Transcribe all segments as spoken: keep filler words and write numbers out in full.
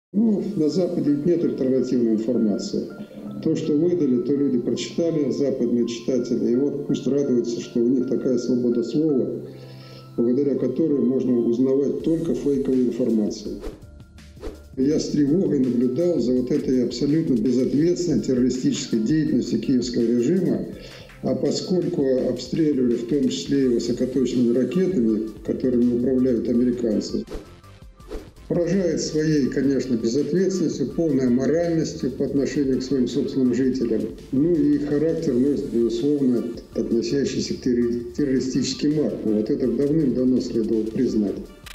Ну, на Западе нет альтернативной информации. То, что выдали, то люди прочитали, западные читатели, и вот пусть радуются, что у них такая свобода слова, благодаря которой можно узнавать только фейковую информацию. Я с тревогой наблюдал за вот этой абсолютно безответственной террористической деятельностью киевского режима, а поскольку обстреливали в том числе и высокоточными ракетами, которыми управляют американцы, поражает своей, конечно, безответственностью, полной аморальностью по отношению к своим собственным жителям. Ну и характер носит, безусловно, относящийся к террористическим актам. Вот это давным-давно следовало признать.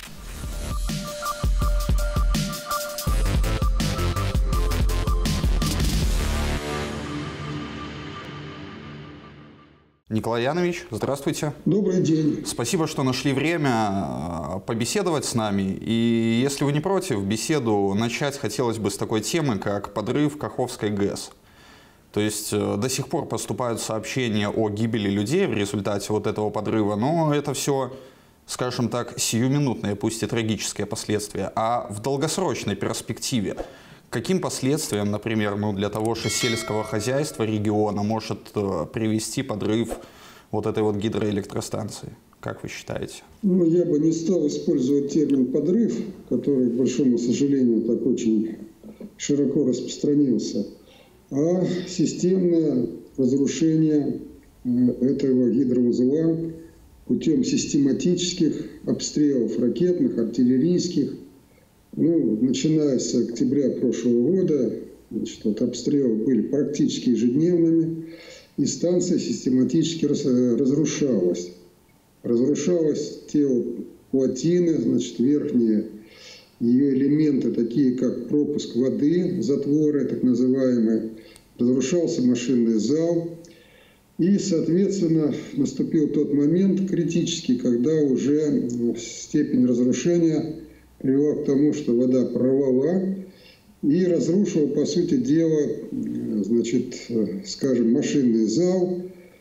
Николай Янович, здравствуйте. Добрый день. Спасибо, что нашли время побеседовать с нами. И если вы не против, беседу начать хотелось бы с такой темы, как подрыв Каховской ГЭС. То есть до сих пор поступают сообщения о гибели людей в результате вот этого подрыва, но это все, скажем так, сиюминутные, пусть и трагические последствия. А в долгосрочной перспективе каким последствиям, например, ну, для того же сельского хозяйства региона может э, привести подрыв вот этой вот гидроэлектростанции? Как вы считаете? Ну, я бы не стал использовать термин «подрыв», который, к большому сожалению, так очень широко распространился, а системное разрушение этого гидроузла путем систематических обстрелов ракетных, артиллерийских. Ну, начиная с октября прошлого года, значит, вот обстрелы были практически ежедневными, и станция систематически раз, разрушалась. Разрушалось тело плотины, значит, верхние ее элементы, такие как пропуск воды, затворы так называемые, разрушался машинный зал. И, соответственно, наступил тот момент критический, когда уже степень разрушения привела к тому, что вода прорвала и разрушила, по сути дела, значит, скажем, машинный зал,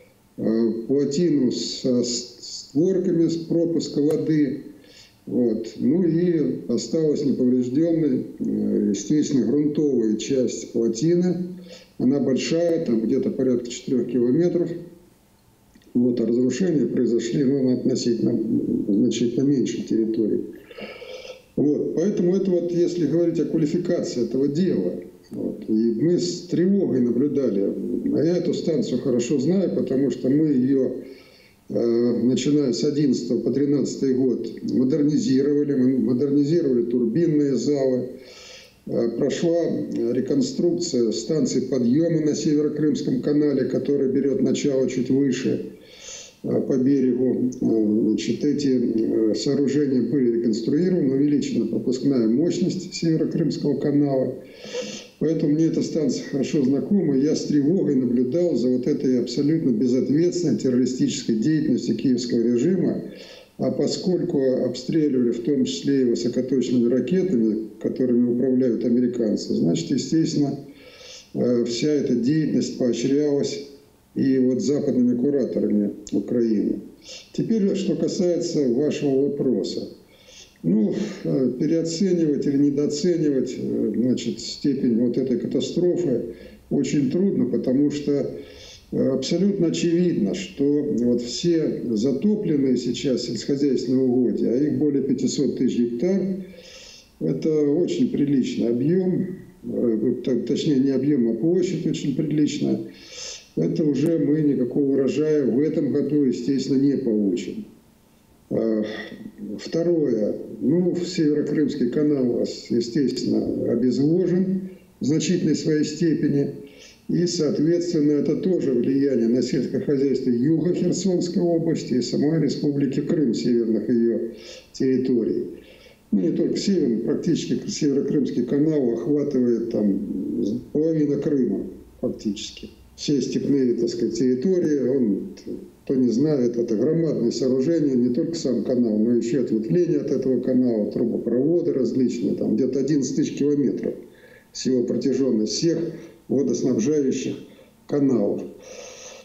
плотину со створками с пропуска воды. Вот. Ну и осталась неповрежденной, естественно, грунтовая часть плотины. Она большая, там где-то порядка четырёх километров. Вот, а разрушения произошли ну, на относительно значительно меньшей территории. Вот, поэтому это вот, если говорить о квалификации этого дела, вот, и мы с тревогой наблюдали, а я эту станцию хорошо знаю, потому что мы ее, э, начиная с одиннадцатого по тринадцатый год, модернизировали, мы модернизировали турбинные залы, э, прошла реконструкция станции подъема на Северо-Крымском канале, который берет начало чуть выше по берегу. Значит, эти сооружения были реконструированы, увеличена пропускная мощность Северо-Крымского канала. Поэтому мне эта станция хорошо знакома. Я с тревогой наблюдал за вот этой абсолютно безответственной террористической деятельностью киевского режима. А поскольку обстреливали в том числе и высокоточными ракетами, которыми управляют американцы, значит, естественно, вся эта деятельность поощрялась и вот западными кураторами Украины. Теперь, что касается вашего вопроса. Ну, переоценивать или недооценивать, значит, степень вот этой катастрофы очень трудно, потому что абсолютно очевидно, что вот все затопленные сейчас сельскохозяйственные угодья, а их более пятисот тысяч гектар, это очень приличный объем, точнее не объем, а площадь очень приличная. Это уже мы никакого урожая в этом году, естественно, не получим. Второе. Ну, Северо-Крымский канал, естественно, обезвожен в значительной своей степени. И, соответственно, это тоже влияние на сельское хозяйство юга Херсонской области и самой Республики Крым, северных ее территорий. Ну, не только север, практически Северо-Крымский канал охватывает там половину Крыма фактически. Все степные, так сказать, территории, он, кто не знает, это громадное сооружение, не только сам канал, но еще ответвления от этого канала, трубопроводы различные, там где-то одиннадцать тысяч километров всего протяженность всех водоснабжающих каналов.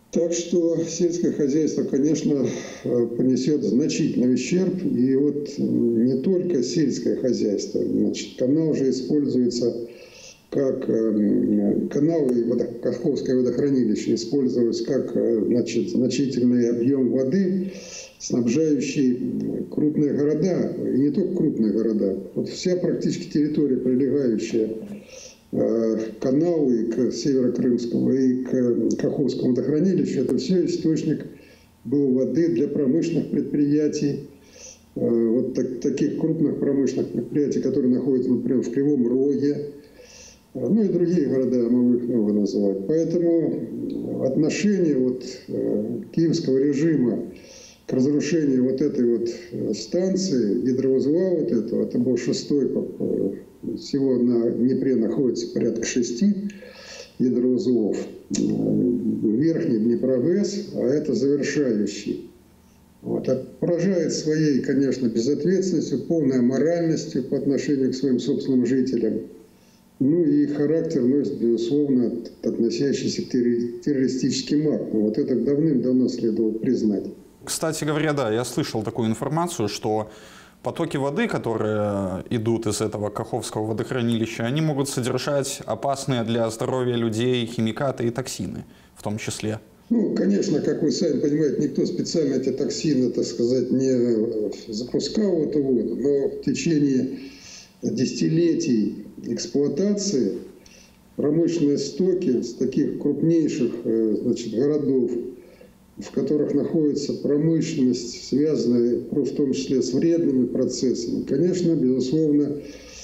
Так что сельское хозяйство, конечно, понесет значительный ущерб. И вот не только сельское хозяйство. Значит, канал уже используется как канал и водо, Каховское водохранилище использовалось как, значит, значительный объем воды, снабжающий крупные города, и не только крупные города. Вот вся практически территория, прилегающая к каналу и к Северокрымскому, и к Каховскому водохранилищу, это все источник был воды для промышленных предприятий, вот так, таких крупных промышленных предприятий, которые находятся, например, в Кривом Роге, ну и другие города, могу их много назвать. Поэтому отношение вот киевского режима к разрушению вот этой вот станции, гидроузла вот этого, это был шестой, всего на Днепре находится порядка шести гидроузлов. Верхний Днепрогэс, а это завершающий. Вот. А поражает своей, конечно, безответственностью, полной аморальностью по отношению к своим собственным жителям. Ну и характер носит, безусловно, относящийся к террористическим актам. Вот это давным-давно следовало признать. Кстати говоря, да, я слышал такую информацию, что потоки воды, которые идут из этого Каховского водохранилища, они могут содержать опасные для здоровья людей химикаты и токсины в том числе. Ну, конечно, как вы сами понимаете, никто специально эти токсины, так сказать, не запускал в эту воду, но в течение десятилетий эксплуатации промышленные стоки с таких крупнейших, значит, городов, в которых находится промышленность, связанная в том числе с вредными процессами, конечно, безусловно,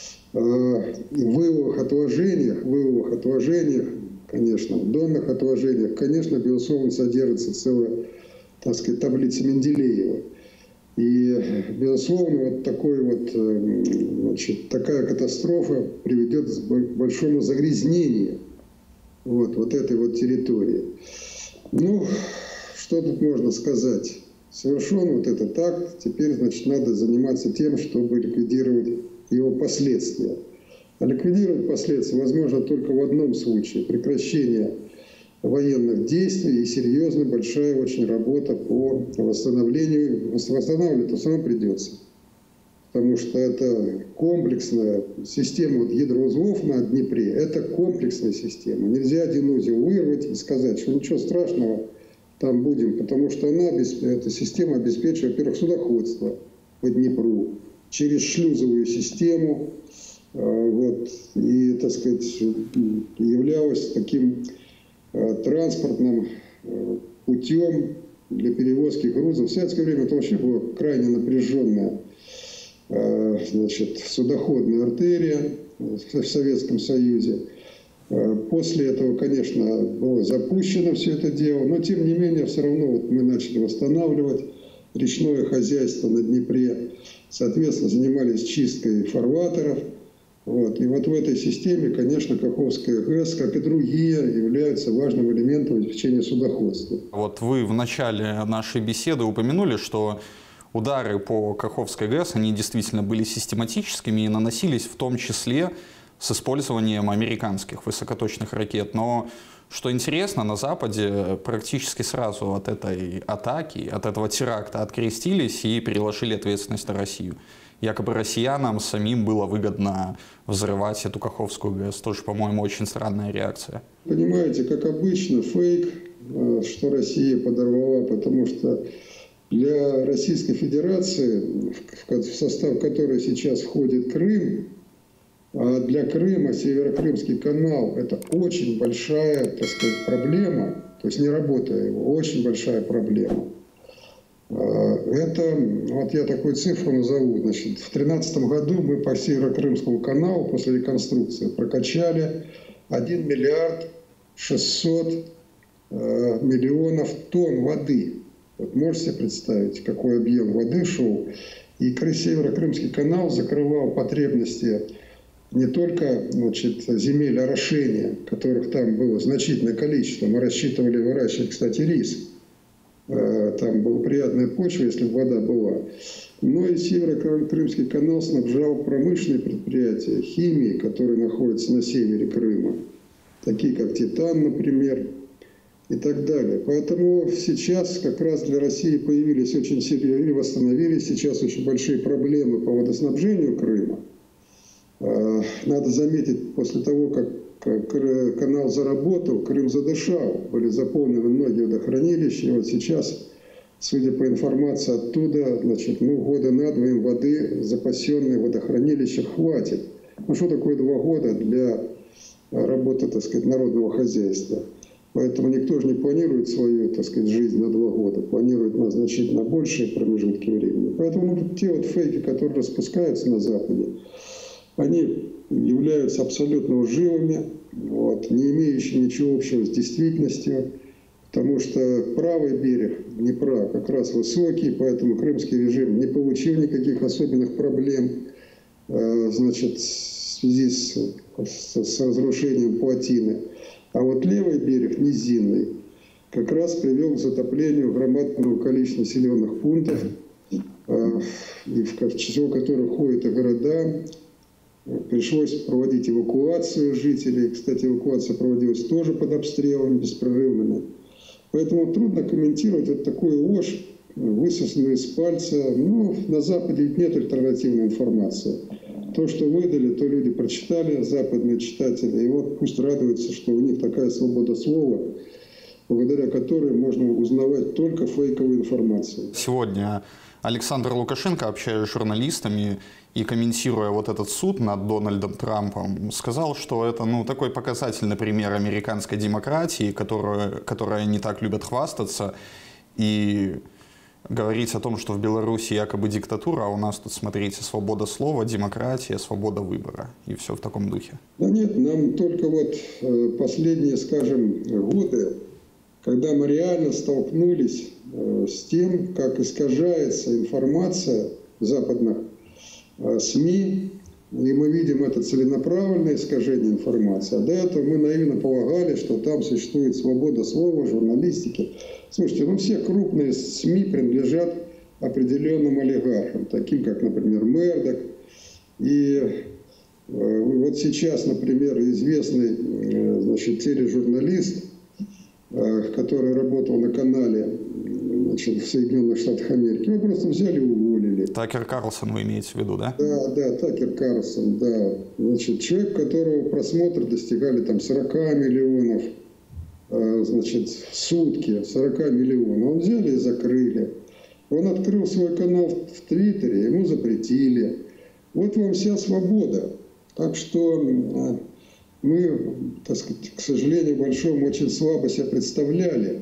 в выловых отложениях, выловых отложениях, конечно, в донных отложениях, конечно, безусловно, содержится целая, так сказать, таблица Менделеева. И, безусловно, вот, такой вот, значит, такая катастрофа приведет к большому загрязнению вот, вот этой вот территории. Ну, что тут можно сказать? Совершен вот этот акт, теперь, значит, надо заниматься тем, чтобы ликвидировать его последствия. А ликвидировать последствия возможно только в одном случае – прекращение военных действий и серьезная, большая очень работа по восстановлению. Восстанавливать-то все равно придется, потому что это комплексная система вот гидроузлов на Днепре, это комплексная система. Нельзя один узел вырвать и сказать, что ничего страшного, там будем, потому что она, эта система обеспечивает, во-первых, судоходство по Днепру через шлюзовую систему, вот, и, так сказать, являлась таким транспортным путем для перевозки грузов. В советское время это вообще была крайне напряженная, значит, судоходная артерия в Советском Союзе. После этого, конечно, было запущено все это дело, но тем не менее, все равно вот мы начали восстанавливать речное хозяйство на Днепре, соответственно, занимались чисткой фарватеров. Вот. И вот в этой системе, конечно, Каховская ГЭС, как и другие, являются важным элементом обеспечения судоходства. Вот вы в начале нашей беседы упомянули, что удары по Каховской ГЭС, они действительно были систематическими и наносились в том числе с использованием американских высокоточных ракет. Но, что интересно, на Западе практически сразу от этой атаки, от этого теракта открестились и переложили ответственность на Россию. Якобы россиянам самим было выгодно взрывать эту Каховскую ГЭС. Тоже, по-моему, очень странная реакция. Понимаете, как обычно, фейк, что Россия подорвала, потому что для Российской Федерации, в состав которой сейчас входит Крым, а для Крыма Северокрымский канал – это очень большая, так сказать, проблема, то есть не работая его, очень большая проблема. Это, вот я такую цифру назову, значит, в две тысячи тринадцатом году мы по Северокрымскому каналу после реконструкции прокачали один миллиард шестьсот миллионов тонн воды. Вот можете представить, какой объем воды шел. И Северокрымский канал закрывал потребности не только, значит, земель орошения, которых там было значительное количество. Мы рассчитывали выращивать, кстати, рис. Там благоприятная почва, если бы вода была. Но и Северокрымский канал снабжал промышленные предприятия, химии, которые находятся на севере Крыма, такие как Титан, например, и так далее. Поэтому сейчас как раз для России появились очень серьезные, или восстановились сейчас очень большие проблемы по водоснабжению Крыма. Надо заметить, после того, как канал заработал, Крым задышал, были заполнены многие водохранилища, и вот сейчас, судя по информации оттуда, значит, ну, года на два им воды, запасенной в водохранилищах, хватит. Ну, что такое два года для работы, так сказать, народного хозяйства? Поэтому никто же не планирует свою, так сказать, жизнь на два года, планирует на значительно большие промежутки времени. Поэтому ну, те вот фейки, которые распускаются на Западе, они являются абсолютно лживыми, вот, не имеющими ничего общего с действительностью, потому что правый берег Днепра как раз высокий, поэтому крымский режим не получил никаких особенных проблем, значит, в связи с, с, с разрушением плотины. А вот левый берег, низинный, как раз привел к затоплению громадного количества населенных пунктов, в число которых входят и города. Пришлось проводить эвакуацию жителей. Кстати, эвакуация проводилась тоже под обстрелами беспрерывными. Поэтому трудно комментировать вот такую ложь, высосанную из пальца. Ну, на Западе ведь нет альтернативной информации. То, что выдали, то люди прочитали, западные читатели. И вот пусть радуются, что у них такая свобода слова, благодаря которой можно узнавать только фейковую информацию. Сегодня Александр Лукашенко, общаясь с журналистами и комментируя вот этот суд над Дональдом Трампом, сказал, что это ну, такой показательный пример американской демократии, которая, которая не так любят хвастаться, и говорить о том, что в Беларуси якобы диктатура, а у нас тут, смотрите, свобода слова, демократия, свобода выбора. И все в таком духе. Да нет, нам только вот последние, скажем, годы, когда мы реально столкнулись с тем, как искажается информация западных СМИ, и мы видим это целенаправленное искажение информации. А до этого мы наивно полагали, что там существует свобода слова, журналистики. Слушайте, ну все крупные СМИ принадлежат определенным олигархам, таким как, например, Мердок. И вот сейчас, например, известный, значит, тележурналист, который работал на канале, значит, в Соединенных Штатах Америки, его просто взяли и уволили. Такер Карлсон вы имеете в виду, да? Да, да, Такер Карлсон, да. Значит, человек, которого просмотры достигали там сорок миллионов, значит, в сутки, сорок миллионов. Он взяли и закрыли. Он открыл свой канал в Твиттере, ему запретили. Вот вам вся свобода. Так что мы, так сказать, к сожалению большому, очень слабо себя представляли,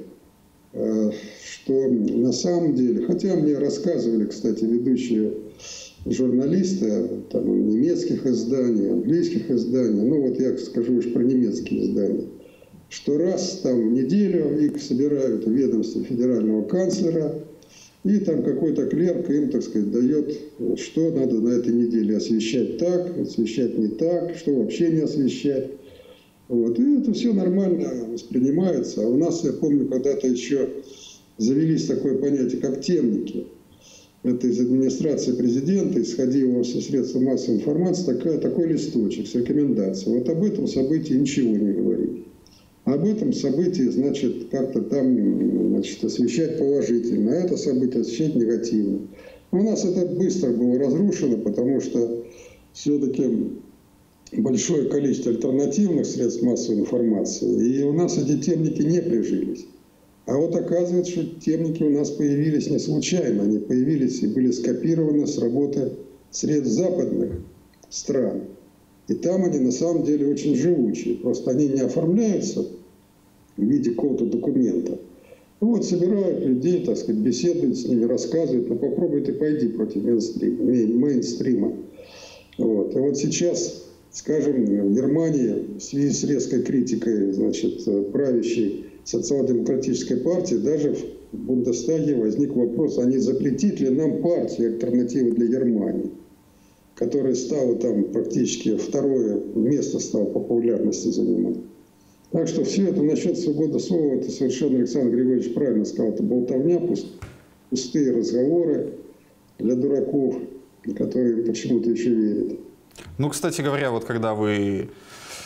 что на самом деле, хотя мне рассказывали, кстати, ведущие журналисты там, немецких изданий, английских изданий, ну вот я скажу уж про немецкие издания, что раз там в неделю их собирают в ведомстве федерального канцлера, и там какой-то клерк им, так сказать, дает, что надо на этой неделе освещать так, освещать не так, что вообще не освещать. Вот. И это все нормально воспринимается. А у нас, я помню, когда-то еще завелись такое понятие, как темники. Это из администрации президента исходило во все средства массовой информации такая, такой листочек с рекомендацией. Вот об этом событии ничего не говорили. Об этом событии, значит, как-то там, значит, освещать положительно, а это событие освещать негативно. Но у нас это быстро было разрушено, потому что все-таки большое количество альтернативных средств массовой информации, и у нас эти темники не прижились. А вот оказывается, что темники у нас появились не случайно, они появились и были скопированы с работы средств западных стран. И там они на самом деле очень живучие, просто они не оформляются в виде какого-то документа. Ну вот собирают людей, так сказать, беседуют с ними, рассказывают, ну попробуй ты пойди против мейнстрима. Вот. И вот сейчас, скажем, в Германии в связи с резкой критикой, значит, правящей социал-демократической партии, даже в Бундестаге возник вопрос, а не запретить ли нам партию альтернативы для Германии, которая стала там практически второе место стала по популярности занимать. Так что все это насчет свободы слова, это совершенно Александр Григорьевич правильно сказал, это болтовня, пустые разговоры для дураков, которые почему-то еще верят. Ну, кстати говоря, вот когда вы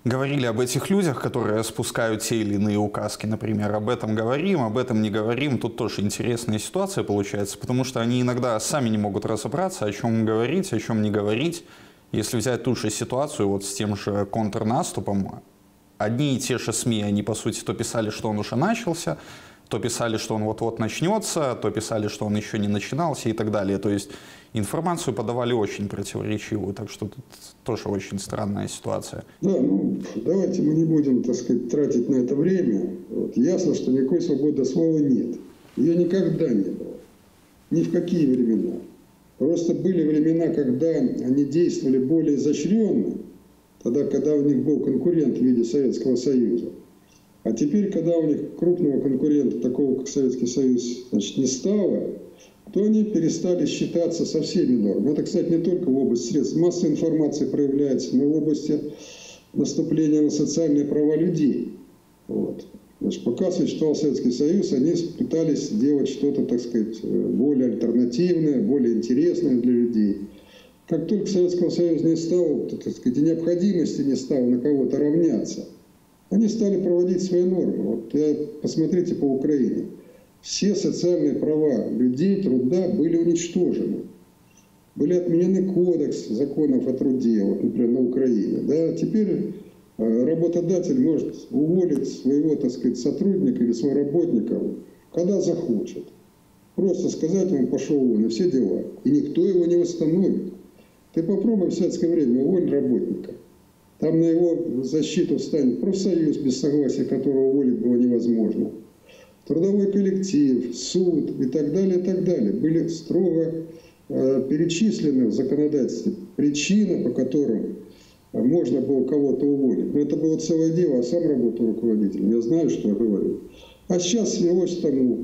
говорили об этих людях, которые спускают те или иные указки, например, об этом говорим, об этом не говорим. Тут тоже интересная ситуация получается, потому что они иногда сами не могут разобраться, о чем говорить, о чем не говорить. Если взять ту же ситуацию вот с тем же контрнаступом, одни и те же СМИ, они по сути то писали, что он уже начался, то писали, что он вот-вот начнется, то писали, что он еще не начинался и так далее. То есть информацию подавали очень противоречивую, так что тут тоже очень странная ситуация. Да, ну давайте мы не будем, так сказать, тратить на это время. Вот. Ясно, что никакой свободы слова нет. Ее никогда не было. Ни в какие времена. Просто были времена, когда они действовали более изощренно, тогда, когда у них был конкурент в виде Советского Союза. А теперь, когда у них крупного конкурента, такого как Советский Союз, значит, не стало, то они перестали считаться со всеми нормами. Это, кстати, не только в области средств массовой информации проявляется, но и в области наступления на социальные права людей. Вот. Значит, пока существовал Советский Союз, они пытались делать что-то, так сказать, более альтернативное, более интересное для людей. Как только Советского Союза не стало, то, так сказать, и необходимости не стало на кого-то равняться, они стали проводить свои нормы. Вот я, посмотрите по Украине. Все социальные права людей, труда были уничтожены. Были отменены кодекс законов о труде, вот, например, на Украине. Да? Теперь работодатель может уволить своего, так сказать, сотрудника или своего работника, когда захочет. Просто сказать ему: пошел вон, и все дела. И никто его не восстановит. Ты попробуй в советское время уволить работника. Там на его защиту встанет профсоюз, без согласия которого уволить было невозможно. Трудовой коллектив, суд и так далее, и так далее. Были строго э, перечислены в законодательстве причины, по которым можно было кого-то уволить. Но это было целое дело, а сам работал руководителем. Я знаю, что я говорю. А сейчас свелось к тому,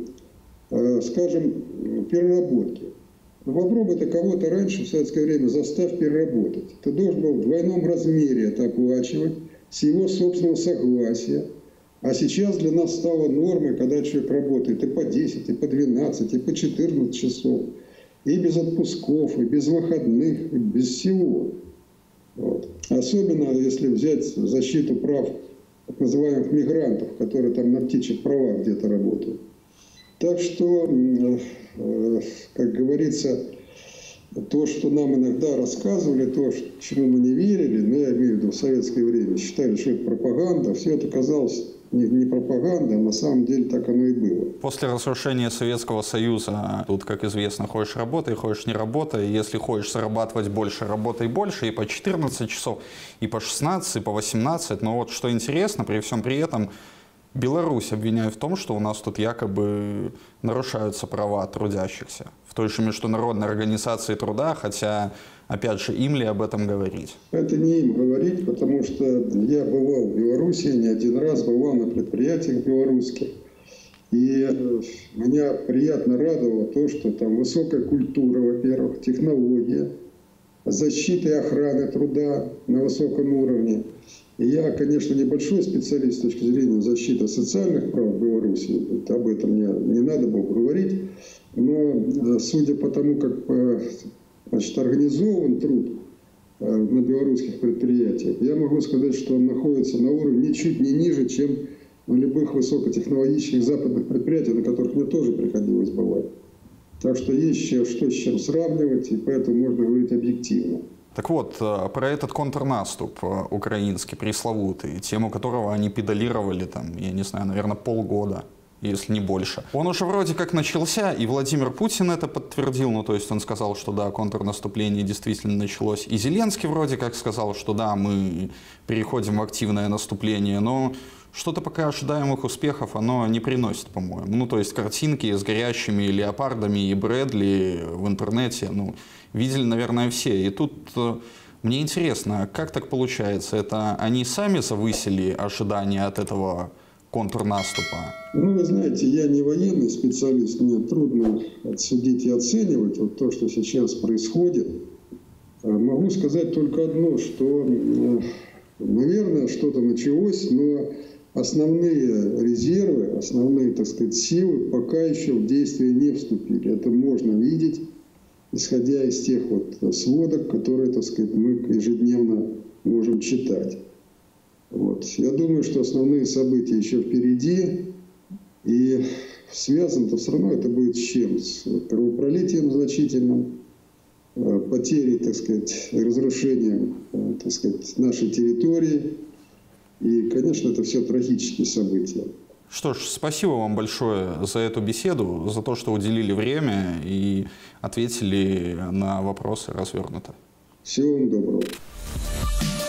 э, скажем, переработки. Но попробуй ты кого-то раньше, в советское время, заставь переработать. Ты должен был в двойном размере это оплачивать, с его собственного согласия. А сейчас для нас стало нормой, когда человек работает и по десять, и по двенадцать, и по четырнадцать часов, и без отпусков, и без выходных, и без всего. Вот. Особенно если взять защиту прав так называемых мигрантов, которые там на птичьих правах где-то работают. Так что, как говорится, то, что нам иногда рассказывали, то, чему мы не верили, но я имею в виду в советское время, считали, что это пропаганда, все это казалось не, не пропаганда, а на самом деле так оно и было. После разрушения Советского Союза, тут, как известно, хочешь работай, хочешь не работай. Если хочешь зарабатывать больше, работай больше, и по четырнадцать часов, и по шестнадцать, и по восемнадцать. Но вот что интересно, при всем при этом, Беларусь обвиняют в том, что у нас тут якобы нарушаются права трудящихся в той же Международной организации труда, хотя, опять же, им ли об этом говорить? Это не им говорить, потому что я бывал в Беларуси, не один раз бывал на предприятиях белорусских. И меня приятно радовало то, что там высокая культура, во-первых, технология, защита и охрана труда на высоком уровне. И я, конечно, небольшой специалист с точки зрения защиты социальных прав в Беларуси, об этом мне не надо было говорить, но судя по тому, как значит, организован труд на белорусских предприятиях, я могу сказать, что он находится на уровне ничуть не ниже, чем на любых высокотехнологических западных предприятиях, на которых мне тоже приходилось бывать. Так что есть еще что с чем сравнивать, и поэтому можно говорить объективно. Так вот, про этот контрнаступ украинский, пресловутый, тему которого они педалировали, там, я не знаю, наверное, полгода, если не больше. Он уже вроде как начался, и Владимир Путин это подтвердил, ну, то есть он сказал, что да, контрнаступление действительно началось. И Зеленский вроде как сказал, что да, мы переходим в активное наступление, но что-то пока ожидаемых успехов оно не приносит, по-моему. Ну, то есть картинки с горящими леопардами и Брэдли в интернете, ну, видели, наверное, все. И тут э, мне интересно, как так получается? Это они сами завысили ожидания от этого контрнаступа? Ну, вы знаете, я не военный специалист, мне трудно отсудить и оценивать вот то, что сейчас происходит. Могу сказать только одно, что, наверное, что-то началось, но основные резервы, основные, так сказать, силы пока еще в действие не вступили. Это можно видеть, исходя из тех вот сводок, которые, так сказать, мы ежедневно можем читать. Вот. Я думаю, что основные события еще впереди, и связано-то все равно это будет с чем? С кровопролитием значительным, потерей, так сказать, разрушением, так сказать, нашей территории. И, конечно, это все трагические события. Что ж, спасибо вам большое за эту беседу, за то, что уделили время и ответили на вопросы развернуто. Всего вам доброго.